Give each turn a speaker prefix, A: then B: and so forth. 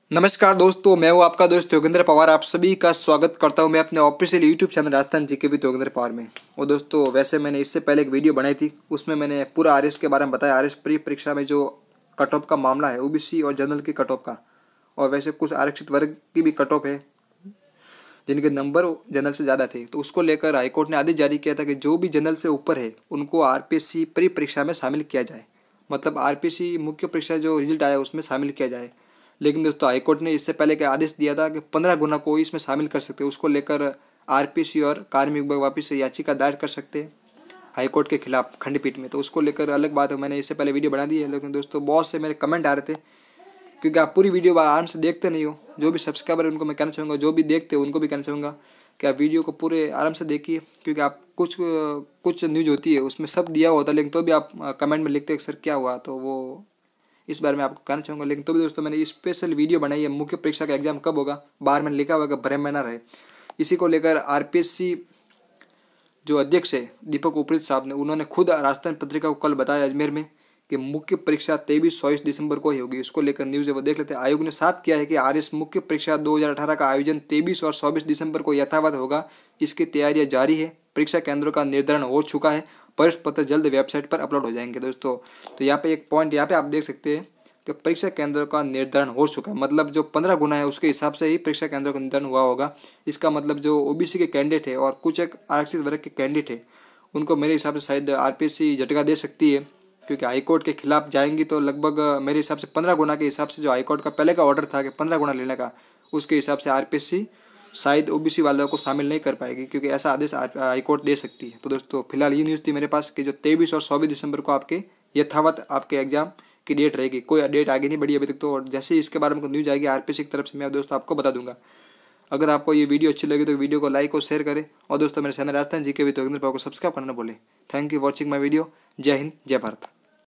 A: नमस्कार दोस्तों, मैं हूं आपका दोस्त योगेंद्र पवार। आप सभी का स्वागत करता हूं मैं अपने official YouTube channel Rajasthan GK with Yogendra Pawar में। और दोस्तों, वैसे मैंने इससे पहले एक वीडियो बनाई थी, उसमें मैंने पूरा आरएस के बारे में बताया। आरएस प्री परीक्षा में जो कट ऑफ का मामला है, ओबीसी और जनरल की कट ऑफ का, और वैसे कुछ आरक्षित वर्ग की भी कट ऑफ है जिनके नंबर जनरल से ज़्यादा थे। तो उसको लेकर हाईकोर्ट ने आदेश जारी किया था कि जो भी जनरल से ऊपर है उनको आरपीएससी प्री परीक्षा में शामिल किया जाए, मतलब आरपीएससी मुख्य परीक्षा जो रिजल्ट आया उसमें शामिल किया जाए। लेकिन दोस्तों, हाईकोर्ट ने इससे पहले का आदेश दिया था कि 15 गुना को इसमें शामिल कर सकते हैं। उसको लेकर आरपीएससी और कार्मिक विभाग वापस से याचिका दायर कर सकते हैं हाईकोर्ट के खिलाफ खंडपीठ में। तो उसको लेकर अलग बात है, मैंने इससे पहले वीडियो बना दी है। लेकिन दोस्तों, बहुत से मेरे कमेंट आ रहे थे, क्योंकि आप पूरी वीडियो आराम से देखते नहीं हो। जो भी सब्सक्राइबर है उनको मैं कहना चाहूँगा, जो भी देखते हो उनको भी कहना चाहूँगा कि आप वीडियो को पूरे आराम से देखिए, क्योंकि आप कुछ न्यूज़ होती है उसमें सब दिया होता है, लेकिन तो भी आप कमेंट में लिखते हैं सर क्या हुआ, तो वो इस बारे में आपको कहना चाहूँगा। लेकिन तो भी दोस्तों, मैंने स्पेशल वीडियो बनाई है। मुख्य परीक्षा का एग्जाम कब होगा, बाहर मैंने लिखा हुआ कि भ्रम में ना रहे। इसी को लेकर आरपीएससी जो अध्यक्ष है दीपक उपरीत साहब ने, उन्होंने खुद राजस्थान पत्रिका को कल बताया अजमेर में कि मुख्य परीक्षा 23-24 दिसंबर को ही होगी। इसको लेकर न्यूज़ है वो देख लेते हैं। आयोग ने साफ किया है कि आरएस मुख्य परीक्षा 2018 का आयोजन 23 और 24 दिसंबर को यथावत होगा। इसकी तैयारियां जारी है। परीक्षा केंद्रों का निर्धारण हो चुका है। प्रवेश पत्र जल्द वेबसाइट पर अपलोड हो जाएंगे दोस्तों। तो यहाँ पे एक पॉइंट यहाँ पे आप देख सकते हैं कि परीक्षा केंद्रों का निर्धारण हो चुका है, मतलब जो 15 गुना है उसके हिसाब से ही परीक्षा केंद्रों का निर्धारण हुआ होगा। इसका मतलब जो ओबीसी के कैंडिडेट है और कुछ एक आरक्षित वर्ग के कैंडिडेट है, उनको मेरे हिसाब से शायद आरपीएससी झटका दे सकती है, क्योंकि हाईकोर्ट के खिलाफ जाएंगी। तो लगभग मेरे हिसाब से 15 गुना के हिसाब से जो हाईकोर्ट का पहले का ऑर्डर था कि 15 गुना लेने का, उसके हिसाब से आरपीएससी शायद ओबीसी वालों को शामिल नहीं कर पाएगी, क्योंकि ऐसा आदेश हाईकोर्ट दे सकती है। तो दोस्तों, फिलहाल ये न्यूज़ थी मेरे पास कि जो 23 और 24 दिसंबर को आपके यथावत आपके एग्जाम की डेट रहेगी। कोई डेट आगे नहीं बढ़ी अभी तक। तो और जैसे ही इसके बारे में न्यूज़ आएगी आरपीएससी की तरफ से, मैं दोस्तों आपको बता दूंगा। अगर आपको ये वीडियो अच्छी लगी तो वीडियो को लाइक और शेयर करें। और दोस्तों, मेरे channel Rajasthan GK with Yogendra Pawar को सब्सक्राइब करना ना भूलें। Thank you watching my video. जय हिंद, जय भारत।